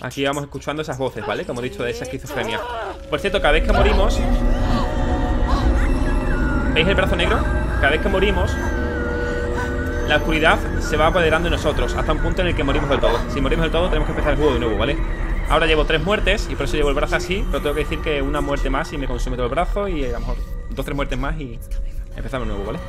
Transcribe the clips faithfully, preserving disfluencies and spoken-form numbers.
Aquí vamos escuchando esas voces, ¿vale? Como he dicho, de esa esquizofrenia. Por cierto, cada vez que morimos, ¿veis el brazo negro? Cada vez que morimos, la oscuridad se va apoderando de nosotros, hasta un punto en el que morimos del todo. Si morimos del todo, tenemos que empezar el juego de nuevo, ¿vale? Ahora llevo tres muertes y por eso llevo el brazo así. Pero tengo que decir que una muerte más y me consume todo el brazo. Y a lo mejor dos, tres muertes más y empezamos de nuevo, ¿vale?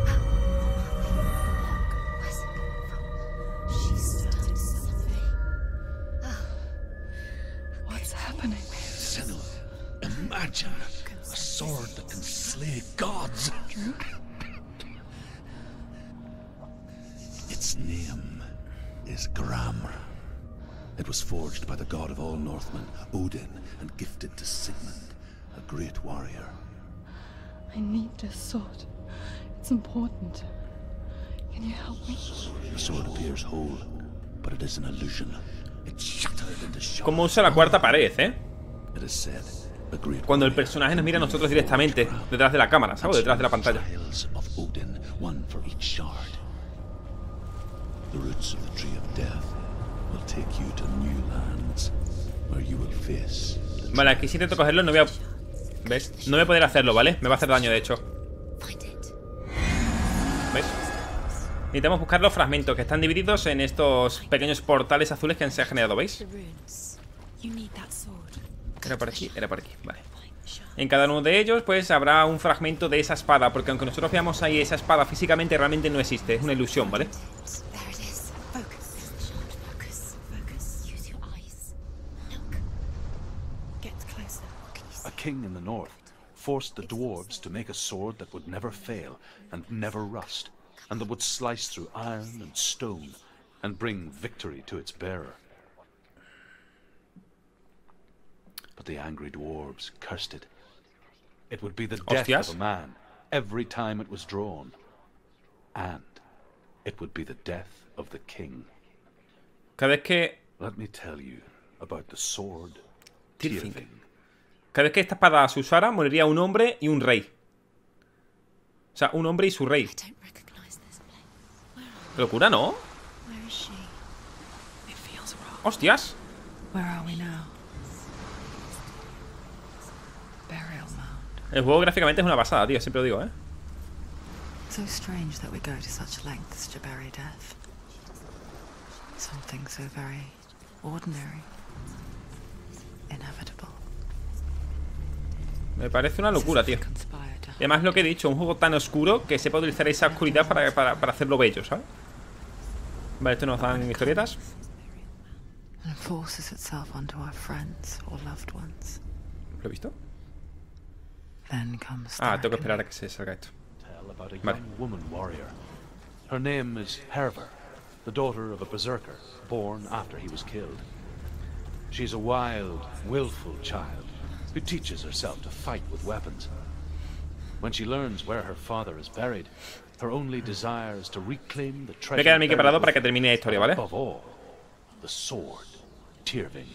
Senua, imagine a sword that can slay gods. Its name is Gramr. It was forged by the god of all Northmen, Odin, and gifted to Sigmund, a great warrior. I need this sword. It's important. Can you help me? The sword appears whole, but it is an illusion. It's shattered into shards. Cómo usa la cuarta pared, ¿eh? It is said, a great Cuando el personaje nos mira a nosotros directamente, detrás de la cámara, ¿sabes? Detrás de la pantalla. Trials of Odin, one for each shard. The roots of the tree of death will take you to new lands where you will face. Vale, aquí si intento cogerlo no voy a... ¿Ves? No voy a poder hacerlo, ¿vale? Me va a hacer daño, de hecho. ¿Ves? Necesitamos buscar los fragmentos que están divididos en estos pequeños portales azules que se han generado, ¿veis? Era por aquí, era por aquí, vale. En cada uno de ellos, pues, habrá un fragmento de esa espada. Porque aunque nosotros veamos ahí esa espada físicamente, realmente no existe. Es una ilusión, ¿vale? A king in the north forced the dwarves to make a sword that would never fail and never rust, and that would slice through iron and stone and bring victory to its bearer. But the angry dwarves cursed it. It would be the death Hostias. of a man every time it was drawn, and it would be the death of the king. Cada vez que... Let me tell you about the sword Tyrfing. Tyrfing. Cada vez que esta espada se usara, moriría un hombre y un rey. O sea, un hombre y su rey. Qué locura, ¿no? ¡Hostias! El juego gráficamente es una pasada, tío. Siempre lo digo, ¿eh? So strange that we go to such lengths to bury death. Something so very ordinary. Inevitable. Me parece una locura, tío. Y además lo que he dicho, un juego tan oscuro que sepa utilizar esa oscuridad para, para, para hacerlo bello, ¿sabes? Vale, esto nos dan historietas. And forces itself onto our friends or loved ones. ¿Lo he visto? Then comes Ah, tengo que Thraken. esperar a que se salga esto. Tell about a Vale. young woman warrior. Her name is Hervor, the daughter of a berserker, born after he was killed. She's a wild, willful child who teaches herself to fight with weapons. When she learns where her father is buried, her only desire is to reclaim the Voy a treasure. quedarme aquí buried parado para with que termine la historia, ¿vale? Above all, the sword, Tyrfing.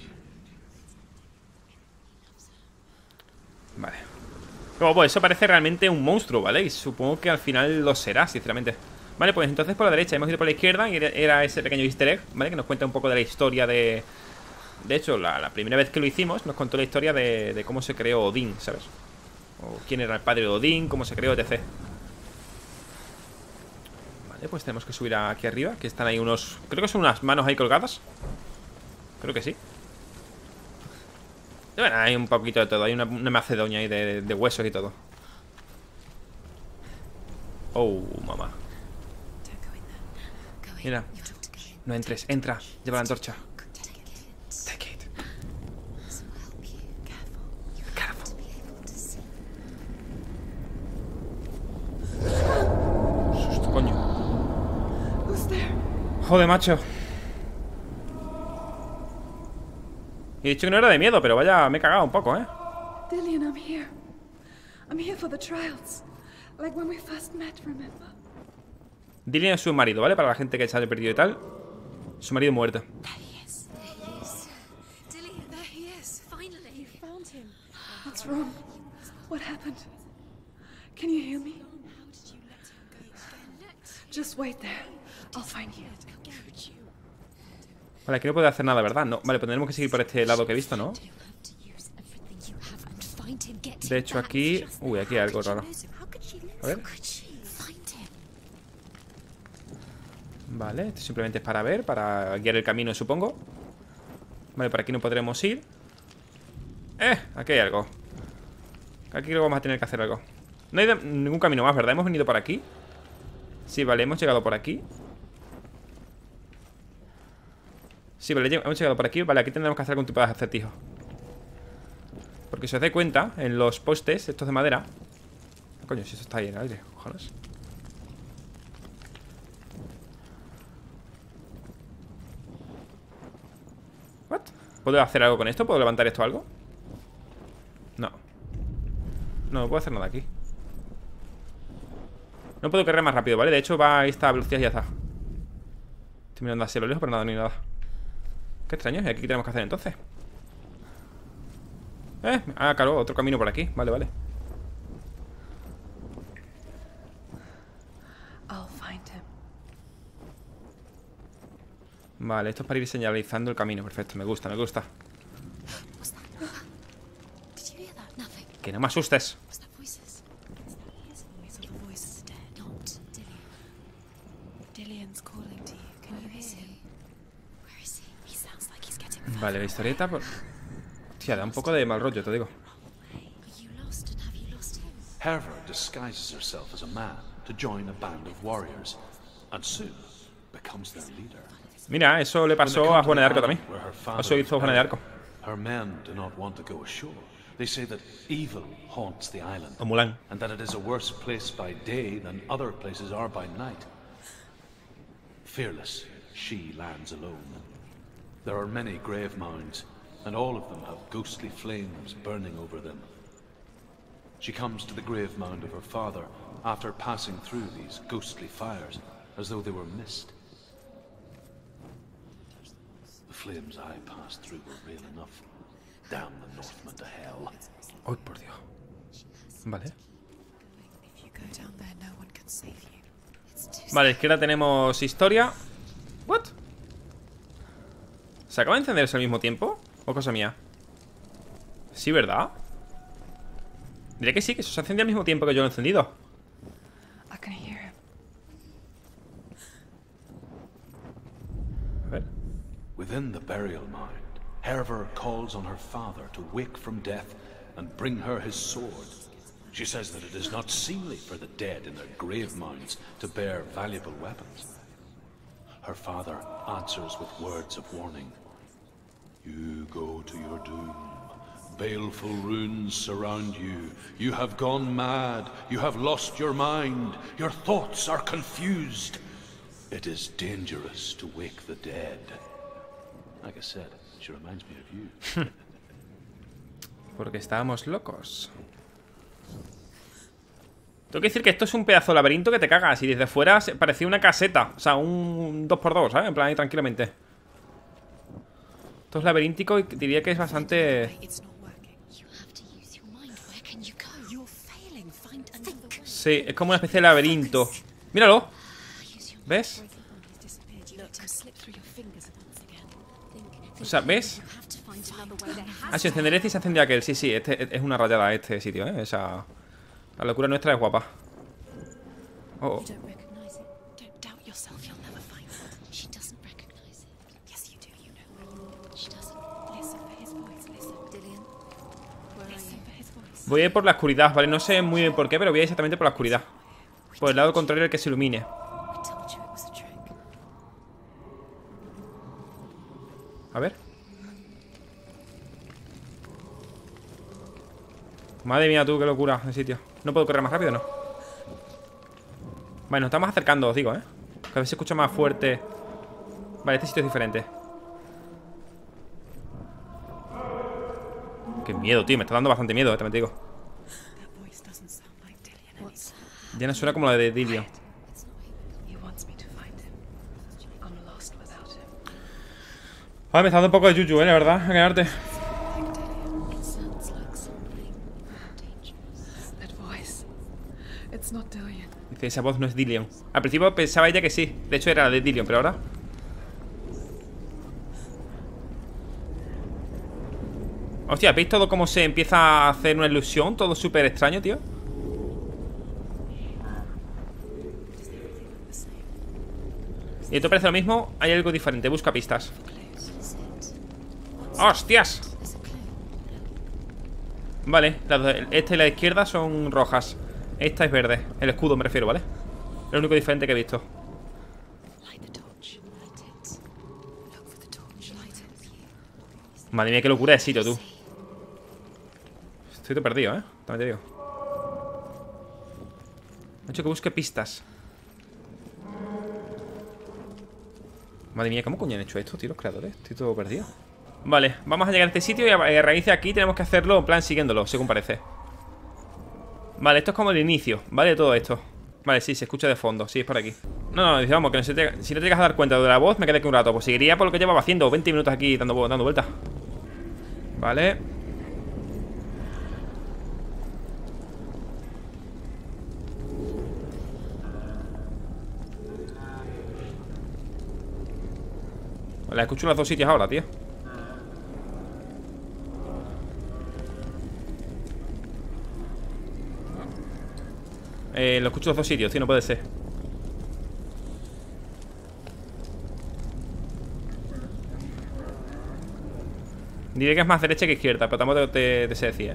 Vale. Luego, pues eso parece realmente un monstruo, ¿vale? Y supongo que al final lo será, sinceramente. Vale, pues entonces por la derecha hemos ido por la izquierda y era- era ese pequeño easter egg, ¿vale? Que nos cuenta un poco de la historia de... De hecho, la, la primera vez que lo hicimos nos contó la historia de, de cómo se creó Odín, ¿sabes? O quién era el padre de Odín, cómo se creó, etcétera. Vale, pues tenemos que subir aquí arriba, que están ahí unos... Creo que son unas manos ahí colgadas. Creo que sí. Y bueno, hay un poquito de todo. Hay una, una macedonia ahí de, de huesos y todo. Oh, mamá. Mira. No entres, entra. Lleva la antorcha. Take it. Careful. Susto, coño. Joder, macho. He dicho que no era de miedo, pero vaya, me he cagado un poco, ¿eh? Dillian, I'm here. I'm here for the trials. Like when we first met, remember? Dillian es su marido, ¿vale? Para la gente que se haya perdido y tal. Su marido muerto. Dillian, there he is. Finally, you found him. What's wrong? What happened? Can you hear me? Just wait there. I'll find you. Vale, aquí no puedo hacer nada, ¿verdad? No, vale, pues tendremos que seguir por este lado que he visto, ¿no? De hecho, aquí... Uy, aquí hay algo raro. A ver. Vale, esto simplemente es para ver, para guiar el camino, supongo. Vale, por aquí no podremos ir. Eh, aquí hay algo. Aquí creo que vamos a tener que hacer algo. No hay de... ningún camino más, ¿verdad? Hemos venido por aquí. Sí, vale, hemos llegado por aquí. Sí, vale, hemos llegado por aquí. Vale, aquí tendremos que hacer algún tipo de acertijo. Porque si os dais cuenta, en los postes, estos de madera... Coño, si eso está ahí en el aire, ojalá. ¿What? ¿Puedo hacer algo con esto? ¿Puedo levantar esto o algo? No. No, no puedo hacer nada aquí. No puedo correr más rápido, ¿vale? De hecho va a esta velocidad y ya está. Estoy mirando así a lo lejos, pero nada, ni nada. Qué extraño, ¿y aquí qué tenemos que hacer entonces? Eh, ah, claro, otro camino por aquí. Vale, vale. Vale, esto es para ir señalizando el camino. Perfecto, me gusta, me gusta. Que no me asustes. Vale, la historieta por... Tía, da un poco de mal rollo, te digo. Herver disguises herself as a man to join a band of warriors, and soon becomes their leader. Mira, eso le pasó a Juana de Arco también. Eso hizo Juana de Arco. Her men do not want to go ashore. They say that evil haunts the island, O Mulan. and that it is a worse place by day than other places are by night. Fearless, she lands alone. There are many grave mounds, and all of them have ghostly flames burning over them. She comes to the grave mound of her father after passing through these ghostly fires, as though they were mist. The flames I passed through were real enough. Damn the Northmen to hell. Ay, por Dios. Vale. Vale, izquierda tenemos historia. What? ¿Se acaba de encenderse al mismo tiempo? ¿O cosa mía? Sí, ¿verdad? Diré que sí, que eso se encendía al mismo tiempo que yo lo he encendido. A ver. Within the burial mound, Herver calls on her father to wake from death and bring her his sword. She says that it is not seemly for the dead in their grave mounds to bear valuable weapons. Her father answers with words of warning. You go to your doom. Baleful runes surround you. You have gone mad. You have lost your mind. Your thoughts are confused. It is dangerous to wake the dead. Like I said, she reminds me of you. Porque estábamos locos. Tengo que decir que esto es un pedazo de laberinto que te cagas. Y desde fuera parecía una caseta. O sea, un dos por dos, ¿sabes? En plan ahí tranquilamente. Esto es laberíntico y diría que es bastante... Sí, es como una especie de laberinto. Míralo. ¿Ves? O sea, ¿ves? Ah, si encenderé este y se encendía aquel. Sí, sí, este es una rayada este sitio, ¿eh? Esa... La locura nuestra es guapa. Oh, oh. Voy a ir por la oscuridad, ¿vale? No sé muy bien por qué, pero voy a ir exactamente por la oscuridad. Por el lado contrario al que se ilumine. A ver. Madre mía, tú, qué locura el sitio. No puedo correr más rápido, ¿no? Vale, nos estamos acercando, os digo, ¿eh? Cada vez se escucha más fuerte. Vale, este sitio es diferente. Qué miedo, tío, me está dando bastante miedo, eh, también te digo. Ya no suena como la de Dillion. Vale, me está dando un poco de yuyu, eh, la verdad, a ganarte. Dice, esa voz no es Dillion. Al principio pensaba ella que sí. De hecho era la de Dillion, pero ahora... Hostia, ¿veis todo cómo se empieza a hacer una ilusión? Todo súper extraño, tío. Y esto parece lo mismo. Hay algo diferente, busca pistas. ¡Hostias! Vale, esta y la izquierda son rojas. Esta es verde, el escudo me refiero, ¿vale? Es lo único diferente que he visto. Madre mía, qué locura de sitio, tú. Estoy todo perdido, ¿eh? También te digo. Me ha hecho que busque pistas. Madre mía, ¿cómo coño han hecho esto, tío, los creadores? Estoy todo perdido. Vale, vamos a llegar a este sitio y a raíz de aquí tenemos que hacerlo en plan siguiéndolo, según parece. Vale, esto es como el inicio, ¿vale? Todo esto. Vale, sí, se escucha de fondo, sí, es por aquí. No, no, digamos que no se te, si no te llegas a dar cuenta de la voz, me quedé aquí un rato. Pues seguiría por lo que llevaba haciendo, veinte minutos aquí dando, dando vueltas. Vale. Vale, escucho en los dos sitios ahora, tío. Eh, lo escucho en los dos sitios, tío, no puede ser. Diré que es más derecha que izquierda, pero tampoco te, te sé decir, ¿eh?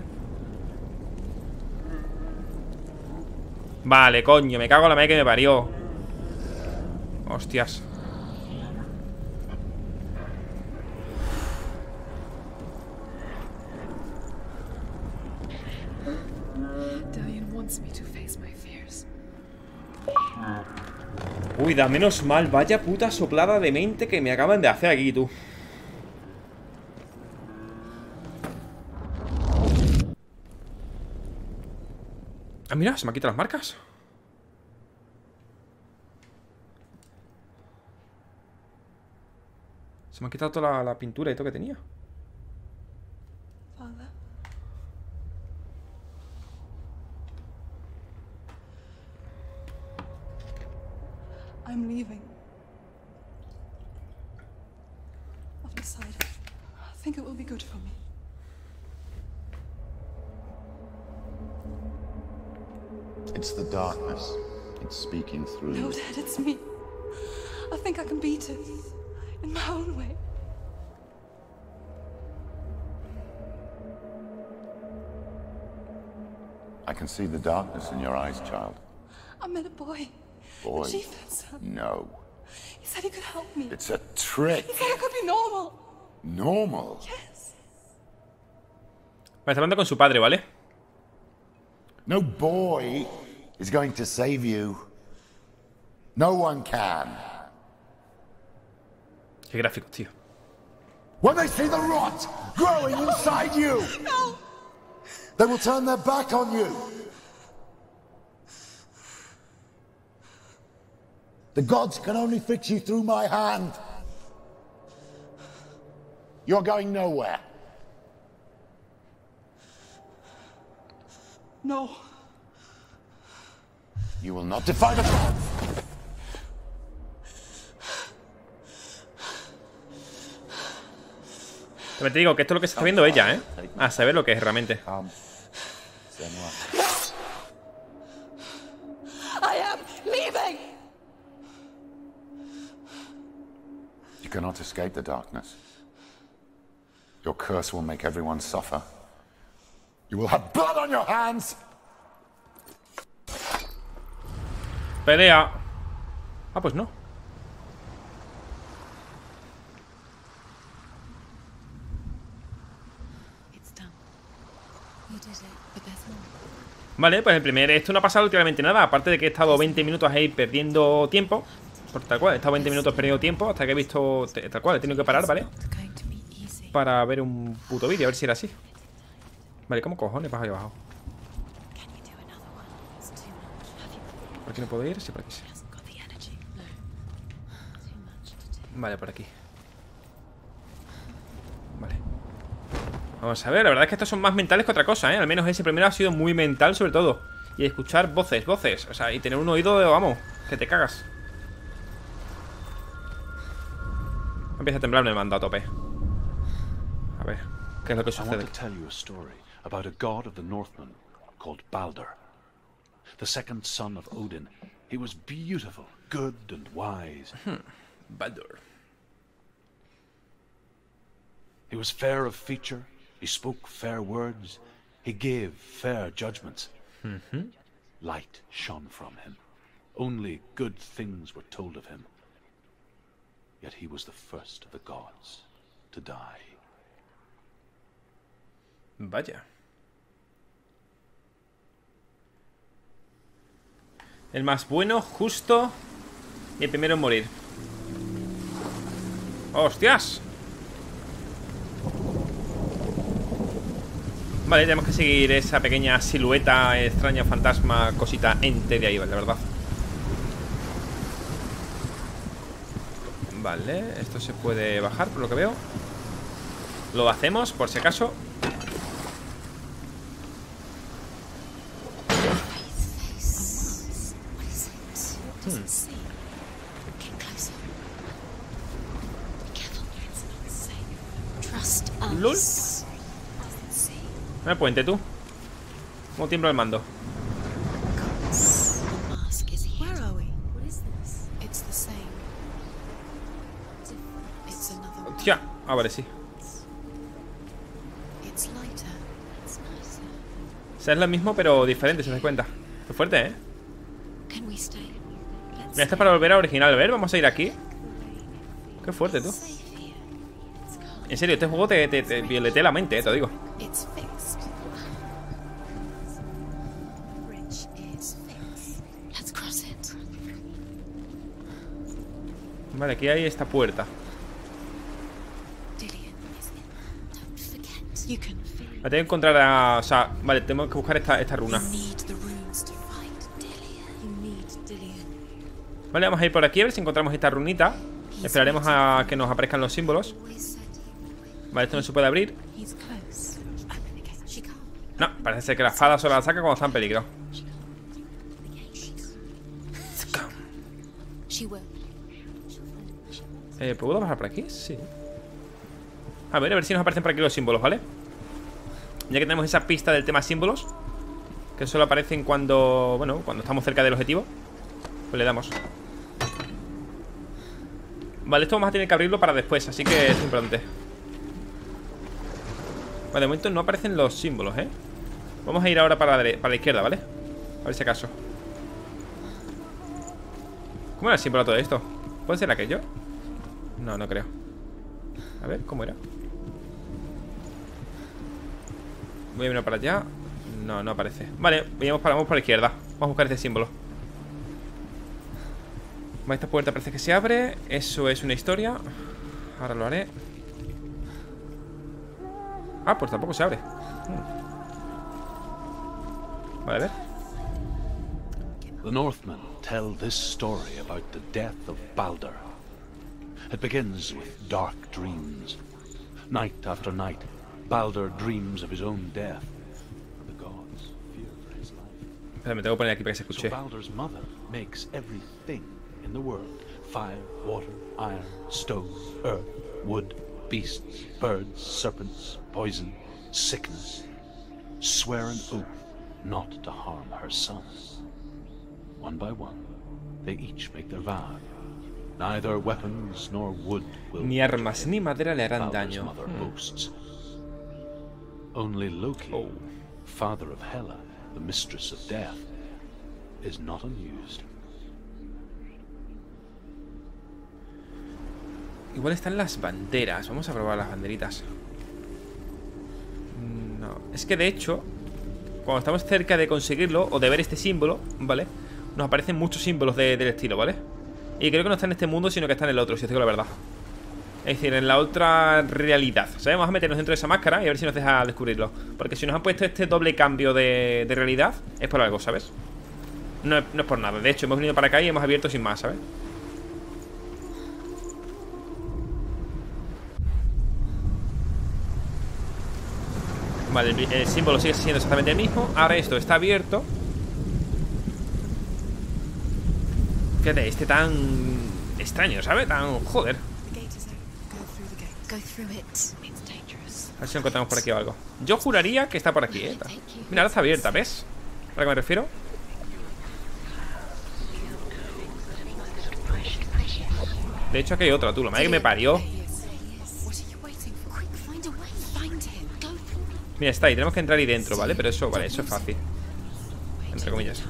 Vale, coño, me cago en la madre que me parió. Hostias. Uy, da menos mal. Vaya puta soplada de mente que me acaban de hacer aquí, tú. Ah, mira, se me han quitado las marcas. Se me ha quitado toda la, la pintura y todo que tenía. Father. I'm leaving. I've decided. I think it will be good for me. It's the darkness. It's speaking through No, you. Dad, it's me. I think I can beat it. In my own way. I can see the darkness in your eyes, child. I met a boy. Boy. The chief and son. No. He said he could help me. It's a trick. He said I could be normal. Normal. Yes. Vale, está hablando con su padre, ¿vale? No boy is going to save you. No one can. Qué gráfico, tío. When they see the rot growing inside you, No. they will turn their back on you. The gods can only fix you through my hand. You're going nowhere. No. You will not defy the gods. También te digo que esto es lo que se está viendo ella, ¿eh? A saber lo que es realmente. I am leaving. You cannot escape the darkness. Your curse will make everyone suffer. You will have blood on your hands. Pelea. Ah, pues no. Vale, pues el primer... Esto no ha pasado últimamente nada. Aparte de que he estado veinte minutos ahí perdiendo tiempo. Por tal cual, he estado veinte minutos perdiendo tiempo hasta que he visto... Tal cual, he tenido que parar, ¿vale? Para ver un puto vídeo, a ver si era así. Vale, ¿cómo cojones vas ahí abajo? ¿Por aquí no puedo ir? Sí, por aquí sí. Vale, por aquí. Vale. Vamos a ver, la verdad es que estos son más mentales que otra cosa, ¿eh? Al menos ese primero ha sido muy mental sobre todo. Y escuchar voces, voces. O sea, y tener un oído, vamos, que te cagas. Empieza a temblar el mando a tope. A ver. ¿Qué es lo que I want sucede? to tell you a story about a god of the Northmen called Baldur. The second son of Odin. He was beautiful, good and wise. Baldur. He was fair of feature, he spoke fair words, he gave fair judgments. Mm-hmm. Light shone from him. Only good things were told of him. Yet he was the first of the gods to die. Vaya. El más bueno, justo y el primero en morir. ¡Hostias! Vale, tenemos que seguir esa pequeña silueta extraña, fantasma, cosita ente de ahí, la verdad. Vale, esto se puede bajar por lo que veo. Lo hacemos por si acaso. ¿Lol? No me puente tú. ¿Cómo tiemblo el mando? Where are we? What is this? It's the same. It's another one. Hostia, ah, vale, sí. It's lighter. It's nicer. O sea, es lo mismo pero diferente, si os dais cuenta. Qué fuerte, ¿eh? Can we stay? Let's Mira, esto es para volver a original. A ver, vamos a ir aquí. Qué fuerte, tú. safe here. It's calm. En serio, este juego te, te, te violetea la mente, eh, te lo digo. It's fixed. Bridge is fixed. Let's cross it. Vale, aquí hay esta puerta. Dillian is it. Don't forget. You can feel. La tengo que encontrar a... O sea, vale, tengo que buscar esta, esta runa. You need the runes to fight Dillian. You need Dillian. Vale, vamos a ir por aquí a ver si encontramos esta runita. Esperaremos a que nos aparezcan los símbolos. Always said he would. Vale, esto no se puede abrir. He's close. Open the gate. She can't. No, parece ser que la espada solo la saca cuando está en peligro. She can't. Open the gate. She will. She'll find it. Eh, ¿puedo bajar por aquí? Sí. A ver, a ver si nos aparecen por aquí los símbolos, ¿vale? Ya que tenemos esa pista del tema símbolos, que solo aparecen cuando... Bueno, cuando estamos cerca del objetivo. Pues le damos. Vale, esto vamos a tener que abrirlo para después, así que es importante. Vale, de momento no aparecen los símbolos, ¿eh? Vamos a ir ahora para la, para la izquierda, ¿vale? A ver si acaso. ¿Cómo era el símbolo de todo esto? ¿Puede ser aquello? No, no creo. A ver, ¿cómo era? Voy a mirar para allá. No, no aparece. Vale, vamos para, vamos para la izquierda. Vamos a buscar este símbolo. Vale, esta puerta parece que se abre. Eso es una historia. Ahora lo haré. Ah, pues tampoco se abre. Vale, a ver. The Northmen tell this story about the death of Baldur. It begins with dark dreams. Night after night, Baldur dreams of his own death, and the gods fear for his life. Espera, me tengo que poner aquí para que se So escuche. Baldur's mother makes everything in the world: fire, water, iron, stone, earth, wood, beasts, birds, serpents, poison, sickness. Swear an oath not to harm her sons. One by one, they each make their vow. Neither weapons nor wood will Ni armas ni madera le harán Baldur's daño. mother Hmm. boasts. Only Loki, Oh. father of Hela, the mistress of death, is not amused. Igual están las banderas. Vamos a probar las banderitas. No, es que de hecho, cuando estamos cerca de conseguirlo o de ver este símbolo, ¿vale? Nos aparecen muchos símbolos de- del estilo, ¿vale? Y creo que no está en este mundo, sino que está en el otro, si os digo la verdad. Es decir, en la otra realidad. O sea, vamos a meternos dentro de esa máscara y a ver si nos deja descubrirlo. Porque si nos han puesto este doble cambio de, de realidad, es por algo, ¿sabes? No es, no es por nada. De hecho, hemos venido para acá y hemos abierto sin más, ¿sabes? Vale, el, el símbolo sigue siendo exactamente el mismo. Ahora esto está abierto. Fíjate, este tan extraño, ¿sabes? Tan... joder. The gate is open. Go through the gate. Go through it. It's dangerous. A ver si lo encontramos por aquí o algo. Yo juraría que está por aquí, eh. Mira, ahora está abierta, ¿ves? ¿A qué me refiero? De hecho, aquí hay otra, tú. La madre que me parió. Mira, está ahí. Tenemos que entrar ahí dentro, ¿vale? Pero eso, vale, eso es fácil. Entre comillas.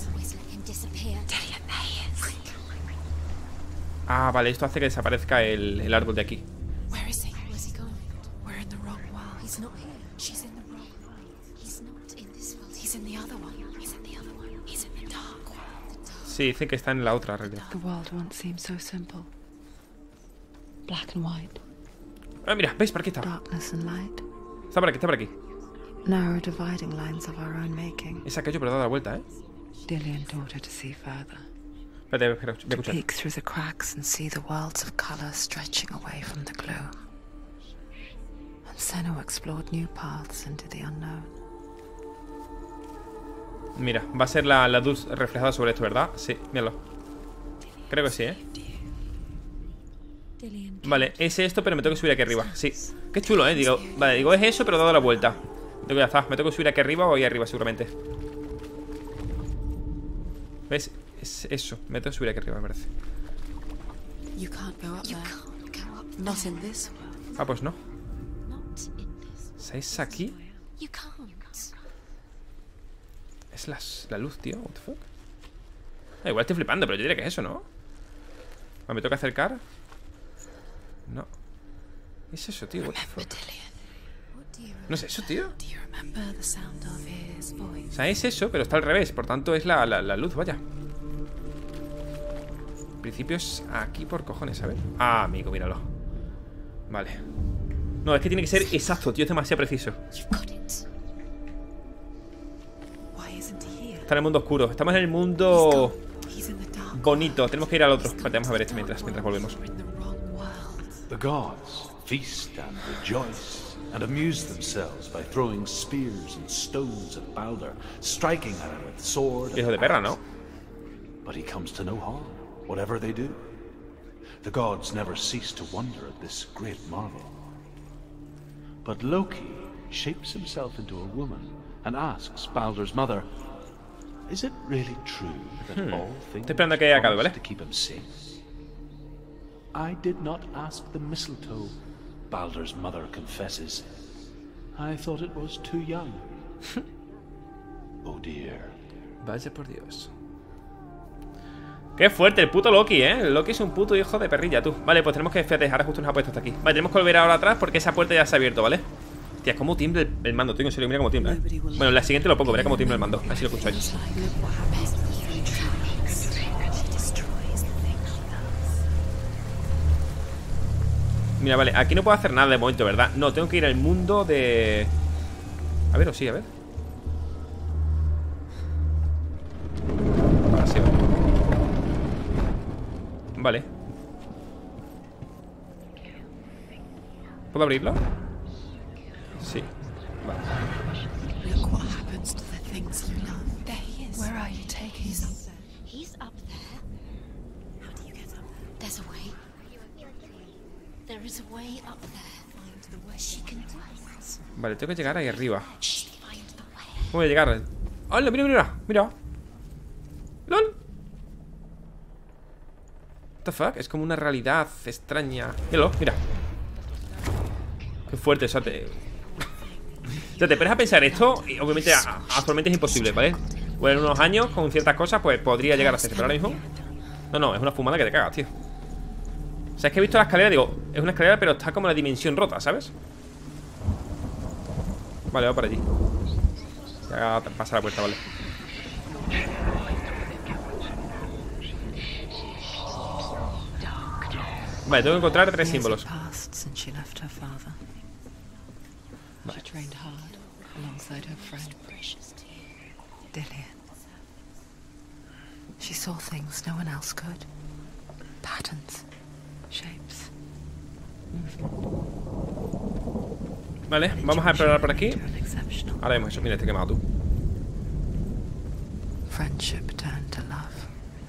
Ah, vale, esto hace que desaparezca el, el árbol de aquí. Sí, dicen que está en la otra realidad. The world once seemed so simple. Black and white. Ah, mira, ¿veis? Por aquí está. Darkness and light. Está por aquí, está por aquí. Narrow dividing lines of our own making. Es aquello, pero da la vuelta, ¿eh? Dillian taught her to see further. Espérate, espera, voy a To escuchar. peek through the cracks and see the worlds of color stretching away from the gloom. And Senna explored new paths into the unknown. Mira, va a ser la, la luz reflejada sobre esto, ¿verdad? Sí, míralo. Creo que sí, ¿eh? Vale, es esto, pero me tengo que subir aquí arriba. Sí, qué chulo, ¿eh? Digo, vale, digo, es eso, pero dado la vuelta. Digo, ya está, me tengo que subir aquí arriba o ahí arriba seguramente. ¿Ves? Es eso, me tengo que subir aquí arriba, me parece. You can't go up there. Not in this world. Ah, pues no. ¿Sabéis aquí? Es la, la luz, tío. What the fuck? Ah, igual estoy flipando, pero yo diría que es eso, ¿no? ¿Me tengo que acercar? No. ¿Qué es eso, tío? What the fuck? No es eso, tío. O sea, es eso, pero está al revés. Por tanto, es la, la, la luz, vaya. En principio es aquí por cojones, a ver. Ah, amigo, míralo. Vale. No, es que tiene que ser exacto, tío. Es demasiado preciso. Está en el mundo oscuro. Estamos en el mundo bonito. Tenemos que ir al otro. Espérate, vamos a ver este mientras, mientras volvemos. The gods feast and rejoice and amuse themselves by throwing spears and stones at Baldur, striking at him with sword. Hijo de perra, ¿no? But he comes to no harm, whatever they do. The gods never cease to wonder at this great marvel. But Loki shapes himself into a woman and asks Baldur's mother, "Is it really true that Hmm. all things Estoy esperando a que acabe, ¿vale? promise to keep him safe?" I did not ask the mistletoe, Baldur's mother confesses. I thought it was too young. Oh dear. Vaya por Dios. Qué fuerte el puto Loki, ¿eh? El Loki es un puto hijo de perrilla, tú. Vale, pues tenemos que... Fíjate, ahora justo nos ha puesto hasta aquí. Vale, tenemos que volver ahora atrás porque esa puerta ya se ha abierto, ¿vale? Tía, cómo tiembla el, el mando, tío, en serio, mira cómo tiembla, ¿eh? Bueno, en la siguiente lo pongo, verá cómo tiembla el mando. Así lo escucháis. Mira, vale, aquí no puedo hacer nada de momento, ¿verdad? No, tengo que ir al mundo de... A ver, o sí, a ver. Ahora sí, vale. Vale. ¿Puedo abrirlo? Sí. Vale. Look what happens to the things you love. There he is. Where are you taking him? He's up there. How do you get up there? There's a way. There is a way up there. Find the way. She can do it. Vale, tengo que llegar ahí arriba. Find the way. ¿Cómo voy a llegar? ¡Hola! Mira, mira, mira. ¡Lol! What the fuck? Es como una realidad extraña. Míralo, mira. Qué fuerte, o sea, te... O sea, te pones a pensar esto y obviamente a, actualmente es imposible, ¿vale? O en unos años, con ciertas cosas, pues podría llegar a hacerse. Pero ahora mismo... No, no, es una fumada que te cagas, tío. O sea, es que he visto la escalera, digo, es una escalera, pero está como la dimensión rota, ¿sabes? Vale, va para allí. Ya pasa la puerta, vale. Vale, tengo que encontrar tres símbolos. She trained hard alongside her friend, Dillian. She saw things no one else could. Patterns, shapes, movement. Vale, vamos a explorar por aquí. Exceptional. Ahora vemos eso, mira, te he quemado tú. Friendship turned to love.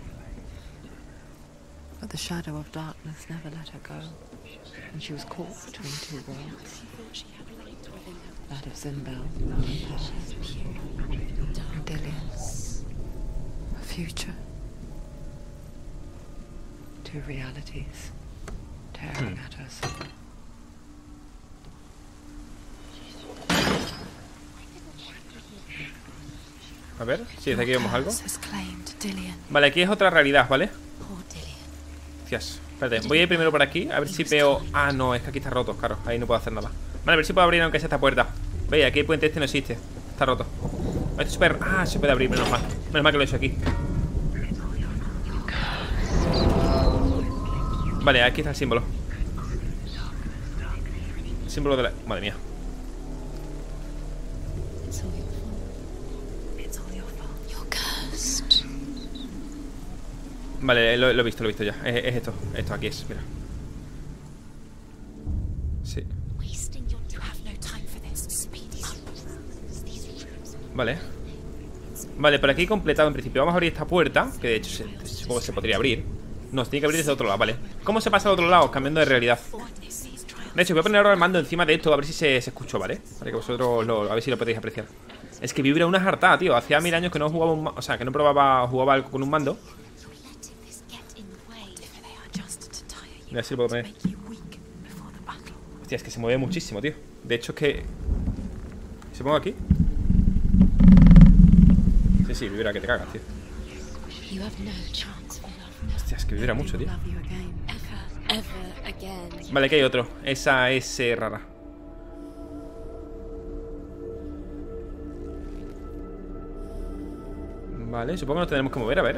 But the shadow of darkness never let her go, and she was caught between two worlds. That of Zinbel, and Dillian's. A future. Two realities tearing at us. A ver, si desde aquí vemos algo. Has claimed Dillian. Vale, aquí es otra realidad, ¿vale? Poor Dillian. Gracias. Espérate, voy a ir primero por aquí, a ver si veo... Ah, no, es que aquí está roto, claro, ahí no puedo hacer nada. Vale, a ver si puedo abrir aunque sea esta puerta. Veis, aquí el puente este no existe. Está roto. Esto es súper... Ah, se puede abrir, menos mal. Menos mal que lo he hecho aquí. Vale, aquí está el símbolo. El símbolo de la... Madre mía. It's all your fault. It's all your fault. You're cursed. Vale, lo, lo he visto, lo he visto ya. Es, es esto, esto aquí es, mira. Sí. Wasting your you have no time for this. Speed up. These rooms. Vale. Vale, por aquí he completado en principio. Vamos a abrir esta puerta, que de hecho se, supongo que se podría abrir. Nos tiene que abrir desde otro lado, vale. ¿Cómo se pasa al otro lado? Cambiando de realidad. De hecho, voy a poner ahora el mando encima de esto, a ver si se, se escuchó, ¿vale? Para que vosotros lo, a ver si lo podéis apreciar. Es que vibra una jartada, tío. Hacía mil años que no jugaba un, o sea, que no probaba, jugaba algo con un mando. Mira si lo puedo poner. Hostia, es que se mueve muchísimo, tío. De hecho es que... ¿Se pongo aquí? Sí, sí, vibra que te cagas, tío. You have no chance for love. No. Hostia, es que vibra mucho, tío. Love you again. Ever, ever again. Vale, aquí hay otro. Esa es eh, rara. Vale, supongo que nos tendremos que mover, a ver.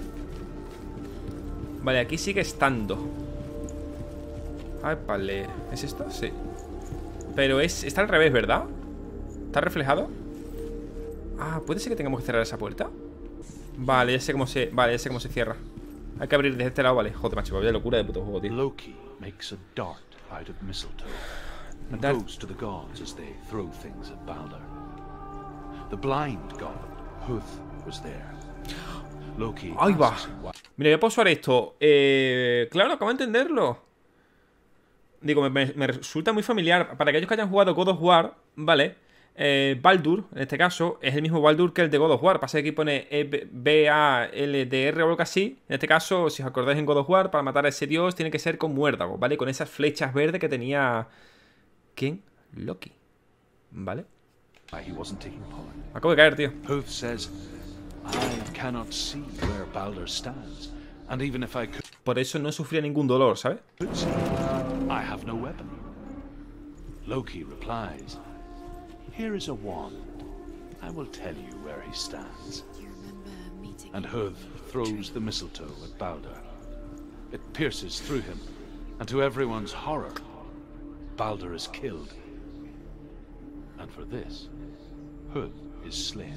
Vale, aquí sigue estando. Ay, vale. ¿Es esto? Sí. Pero es... Está al revés, ¿verdad? ¿Está reflejado? Ah, ¿puede ser que tengamos que cerrar esa puerta? Vale, ya sé cómo se... Vale, ya sé cómo se cierra. Hay que abrir desde este lado, vale. Joder, macho, vaya locura de puto juego, tío. Loki makes a dart out of mistletoe and That- goes to the gods as they throw things at Balder. The blind god, Huth, was there. Loki Ahí va. asks why- Mira, voy a pausar esto. Eh, claro, acabo de entenderlo. Digo, me, me- me resulta muy familiar. Para aquellos que hayan jugado God of War, ¿vale? Eh, Baldur, en este caso, es el mismo Baldur que el de God of War. Pasa que aquí pone B A L D R o algo así. En este caso, si os acordáis en God of War, para matar a ese dios tiene que ser con muérdago, ¿vale? Con esas flechas verdes que tenía... ¿Quién? Loki. ¿Vale? why he wasn't taking part. Acabo de caer, tío. Huth says, I cannot see where Balder stands, and even if I could Por eso no sufría ningún dolor, ¿sabes? see, I have no weapon. Loki replies, here is a wand. I will tell you where he stands. Do you remember meeting And him? Huth throws the mistletoe at Balder. It pierces through him, and to everyone's horror, Balder is killed. And for this, Huth is slain.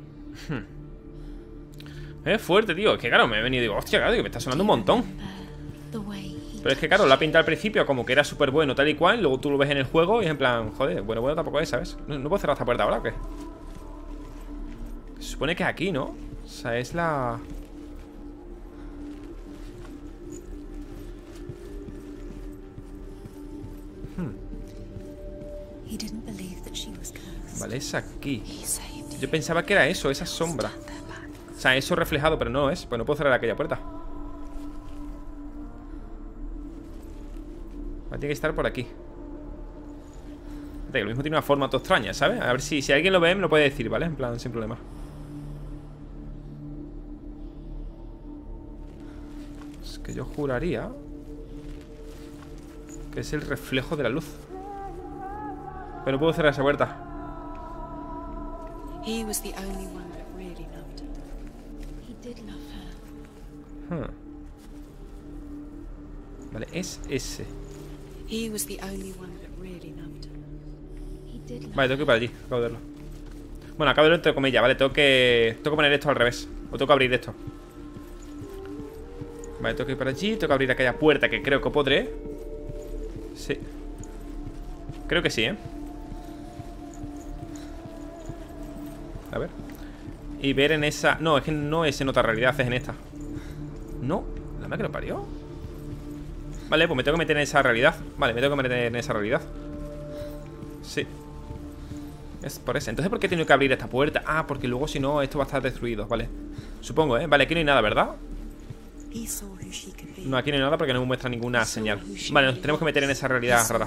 Es fuerte, tío. Es que claro, me he venido y digo, hostia, claro, que me está sonando un montón. The way he Pero es que claro, la pinta al principio como que era súper bueno, tal y cual. Luego tú lo ves en el juego y es en plan, joder, bueno, bueno tampoco es, ¿sabes? No, no puedo cerrar esta puerta ahora, ¿o qué? Se supone que es aquí, ¿no? O sea, es la... he didn't believe that she was cursed. Vale, es aquí. He saved Yo pensaba que era eso, esa sombra. O sea, eso reflejado, pero no es. Pues no puedo cerrar aquella puerta. Vale, tiene que estar por aquí. Fíjate que lo mismo tiene una forma todo extraña, ¿sabes? A ver si, si alguien lo ve, me lo puede decir, ¿vale? En plan, sin problema. Es que yo juraría que es el reflejo de la luz. Pero no puedo cerrar esa puerta. He was the only one that really loved her. He did love her. Hmm. Vale, es ese. He was the only one that really loved her. He did love Vale, tengo que ir para allí, acabo de verlo. Bueno, acabo de verlo entre comillas, ¿vale? Tengo que... Tengo que poner esto al revés. O tengo que abrir esto. Vale, tengo que ir para allí. Tengo que abrir aquella puerta que creo que podré. Sí. Creo que sí, ¿eh? A ver. Y ver en esa... No, es que no es en otra realidad, es en esta. No, la máquina lo parió. Vale, pues me tengo que meter en esa realidad. Vale, me tengo que meter en esa realidad. Sí. Es por eso. Entonces, ¿por qué he tenido que abrir esta puerta? Ah, porque luego si no, esto va a estar destruido, vale. Supongo, ¿eh? Vale, aquí no hay nada, ¿verdad? No, aquí no hay nada porque no me muestra ninguna señal. Vale, nos tenemos que meter en esa realidad rara.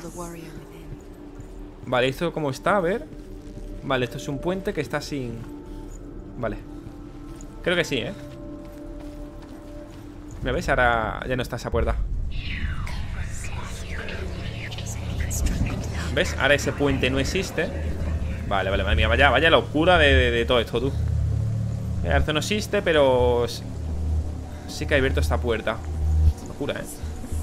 Vale, ¿esto cómo está? A ver. Vale, esto es un puente que está sin... Vale. Creo que sí, ¿eh? ¿Me ves? Ahora ya no está esa puerta. ¿Ves? Ahora ese puente no existe. Vale, vale, madre mía, vaya, vaya locura de, de, de todo esto, tú. Esto no existe, pero... Sí que ha abierto esta puerta. Locura, ¿eh?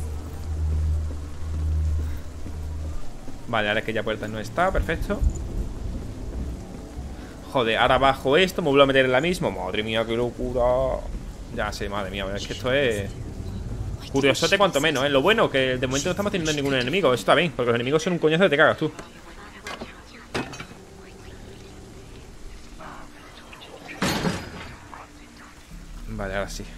Vale, ahora que ya puerta no está, perfecto. Joder, ahora bajo esto, me vuelvo a meter en la misma. Madre mía, qué locura. Ya sé, madre mía, es que esto es... curiosote cuanto menos, ¿eh? Lo bueno que de momento no estamos teniendo ningún enemigo. Eso está bien, porque los enemigos son un coñazo que te cagas, tú. Vale, ahora sí.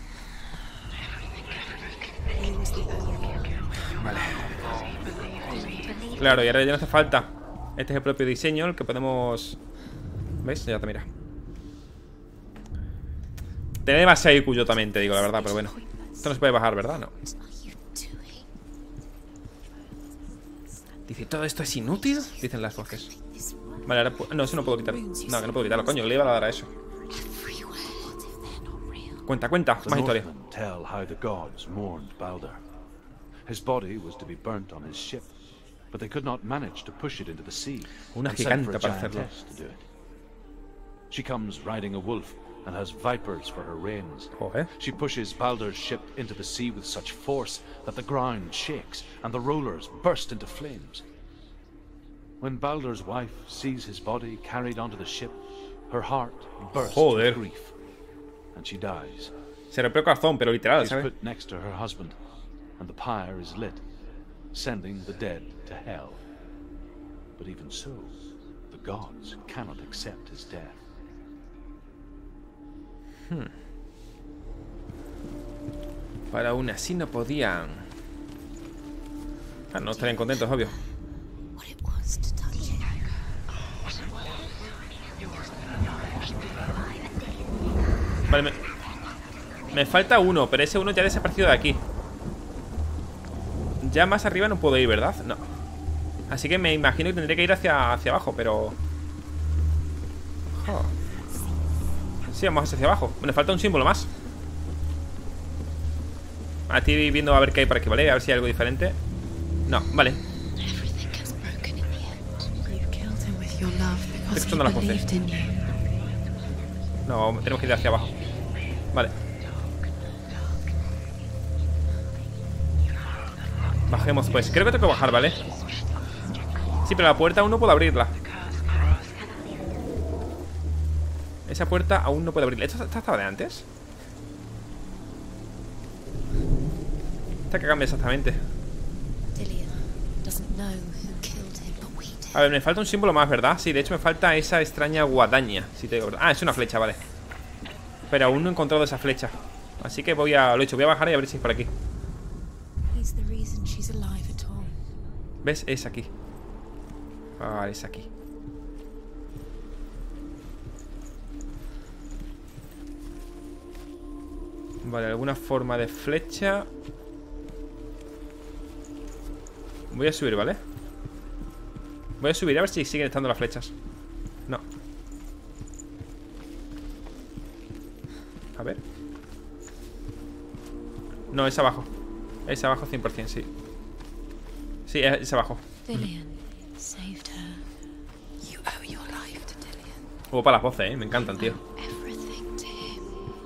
Vale. Claro, y ahora ya no hace falta. Este es el propio diseño, el que podemos... ¿Veis? Ya te mira. Tiene demasiado I Q yo también, te digo la verdad, pero bueno. Esto no se puede bajar, ¿verdad? No. Dice, ¿todo esto es inútil? Dicen las voces. Vale, ahora... No, eso no puedo quitarlo. No, que no puedo quitarlo, coño, que le iba a dar a eso. Cuenta, cuenta, más historia. Tell how the gods mourned Baldur. His body was to be burnt on his ship, but they could not manage to push it into the sea. Una and sent for giganta a para giantess hacerlo. to do it. She comes riding a wolf and has vipers for her reins. Joder. She pushes Baldur's ship into the sea with such force that the ground shakes and the rollers burst into flames. When Baldur's wife sees his body carried onto the ship, her heart bursts Joder. with grief, and she dies. Se rompió el corazón, pero literal, She's ¿sabes? put next to her husband, and the pyre is lit, sending the dead to hell. But even so, the gods cannot accept his death. Hmm. Para aún así no podían. Ah, no estarían contentos, obvio. What it was to touch it. Vale, me... me falta uno, pero ese uno ya ha desaparecido de aquí. Ya más arriba no puedo ir, ¿verdad? No. Así que me imagino que tendré que ir hacia, hacia abajo, pero... Oh. Sí, vamos hacia abajo. Me falta un símbolo más. Ah, estoy viendo a ver qué hay por aquí, ¿vale? A ver si hay algo diferente. No, vale. Everything gets broken in the end. You killed him with your love because he escuchando las voces. believed in you. No, tenemos que ir hacia abajo. Vale. Bajemos pues. Creo que tengo que bajar, ¿vale? Sí, pero la puerta aún no puedo abrirla. Esa puerta aún no puedo abrirla. ¿Esto estaba de antes? Esta que cambia exactamente. Dillian doesn't know who killed him, but we do. A ver, me falta un símbolo más, ¿verdad? Sí, de hecho me falta esa extraña guadaña. Si te digo... Ah, es una flecha, vale. Pero aún no he encontrado esa flecha. Así que voy a... Lo he dicho, voy a bajar y a ver si es por aquí. He's the reason she's alive at all. ¿Ves? Es aquí. Ah, es aquí. Vale, alguna forma de flecha. Voy a subir, ¿vale? Voy a subir a ver si siguen estando las flechas. No. A ver. No, es abajo. Es abajo cien por cien, sí. Sí, es, es abajo. Dillian saved her. You owe your life to Dillian. Juego para las voces, ¿eh? Me encantan, tío. Everything to him.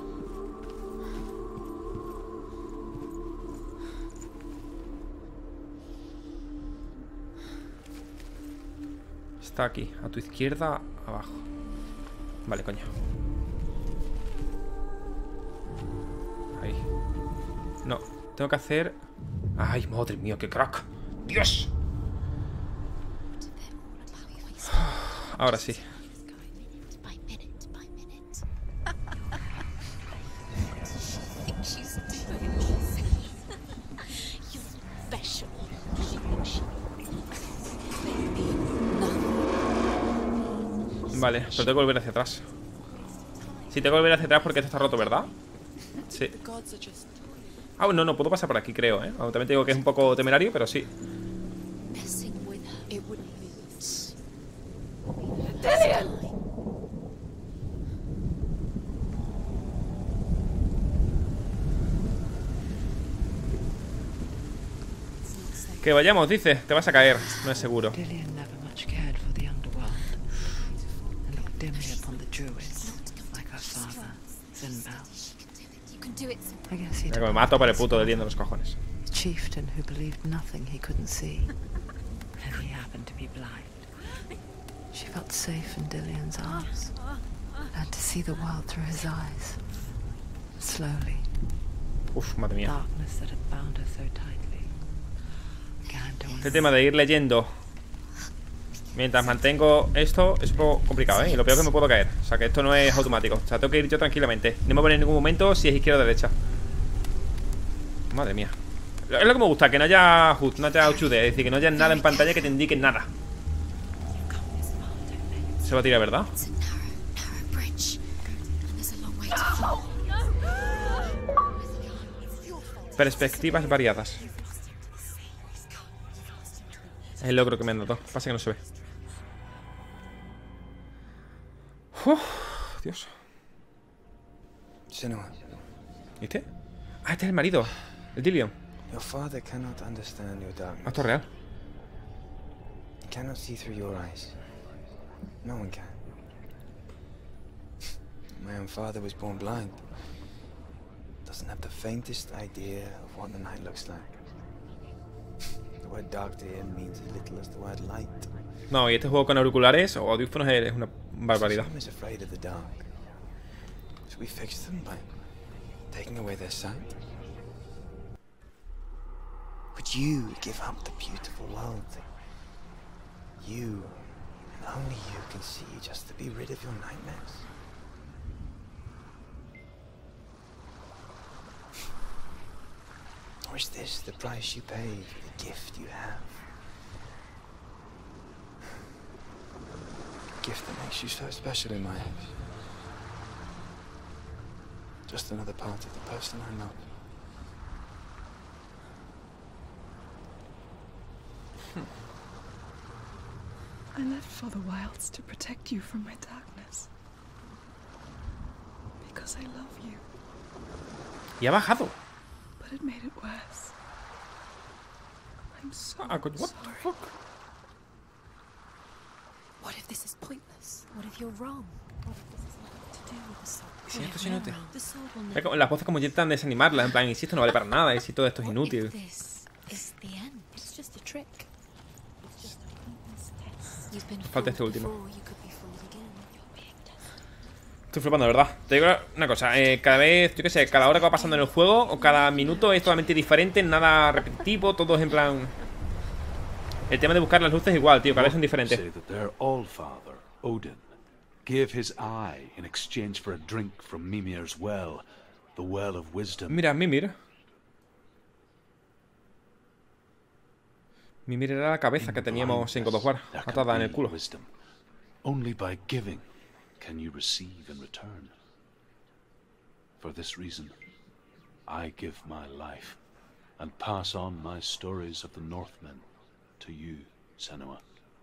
Está aquí, a tu izquierda, abajo. Vale, coño. Ahí. No, tengo que hacer... Ay, madre mía, qué crack. ¡Dios! Ahora sí. By minute by minute. She's doing You're special. Maybe nothing. Vale, pero tengo que volver hacia atrás. Sí, tengo que volver hacia atrás porque esto está roto, ¿verdad? Sí. Ah, no, no, puedo pasar por aquí, creo, ¿eh? También te digo que es un poco temerario, pero sí. Que vayamos, dice. Te vas a caer, no es seguro. Dillion never much cared for the underworld and looked dimly upon the druids, like her father, Zinbel. I guess he Mira que me mato para el puto Dillion de los cojones. a chieftain who believed nothing he couldn't see, and he happened to be blind. She felt safe in Dillion's arms, learned to see the world through his eyes. Slowly, Uf, madre mía. darkness that had bound her so tightly began to Este tema de ir leyendo mientras mantengo esto es un poco complicado, ¿eh? Y lo peor es que me puedo caer. O sea, que esto no es automático. O sea, tengo que ir yo tranquilamente. No me voy en ningún momento si es izquierda o derecha. Madre mía. Es lo que me gusta, que no haya H U D, no haya H U D. Es decir, que no haya nada en pantalla que te indique nada. Se va a tirar, ¿verdad? Perspectivas variadas. Es el logro que me han dado. Pasa que no se ve. Uf, Dios. Senua, ¿Viste? Ah, este es el marido. El Dillion. your father cannot understand your Ah, darkness. esto es real. He cannot see through your eyes. No one can. My own father was born blind. Doesn't have the faintest idea of what the night looks like. The word dark to him means as little as the word light. No, y este juego con auriculares o audífonos es una barbaridad. Some is afraid of the dark. So we fix them by taking away their sight. Would you give up the beautiful world that you and only you can see just to be rid of your nightmares? Or is this the price you pay for the gift you have? A gift that makes you so special in my eyes. Just another part of the person I love. I left for the wilds to protect you from my darkness. Because I love you. Y ha bajado. But it made it worse. I'm so Ah, coño, what the sorry. fuck? What if this is pointless? What if you're wrong? What if this has nothing to do with the sword? ¿Y si esto es inútil? The sword will Es never. como- Las voces como intentan desanimarlas. En plan, y si esto no vale para nada. Y si todo esto es What inútil. if this is the end? It's just a trick. It's just a pointless test. You've been Falta este fooled último. before, you could be fooled again. You're being tested. Estoy flipando, de verdad. Te digo una cosa, eh, cada vez, yo qué sé, cada hora que va pasando en el juego o cada minuto es totalmente diferente, nada repetitivo, todo es en plan... El tema de buscar las luces igual, tío, cada vez son diferentes. Say that their Allfather, Odin, gave his eye in exchange for a drink from Mimir's well, the well of wisdom. Mira, Mimir. Mimir era la cabeza que teníamos en God of War, There can atada en el be culo. wisdom. Only by giving can you receive in return. For this reason, I give my life and pass on my stories of the Northmen to you, Senua.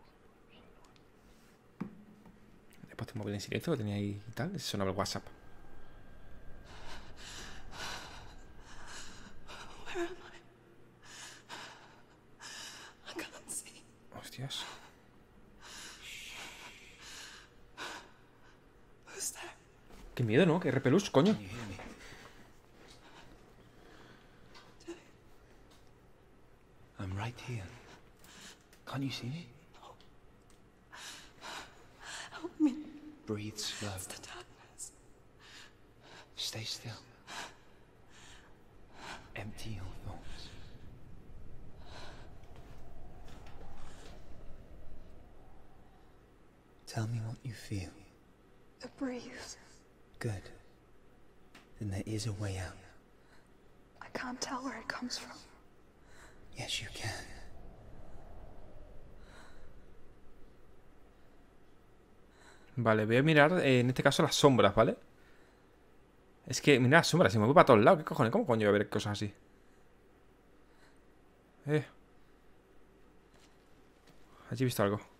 He puesto el móvil en silencio, lo tenía ahí y tal, se sonaba el WhatsApp. Where am I? I can't see. Hostias. Who's there? Qué miedo, ¿no? Qué repelús, coño. Can you hear me? I'm right here. Can't you see me? Help me. Breathe slow. It's the darkness. Stay still. Empty your thoughts. Tell me what you feel. A breeze. Good. Then there is a way out. I can't tell where it comes from. Yes, you can. Vale, voy a mirar, eh, en este caso, las sombras, ¿vale? Es que, mira las sombras, se me voy para todos lados. ¿Qué cojones? ¿Cómo coño voy a ver cosas así? Eh. Allí he visto algo.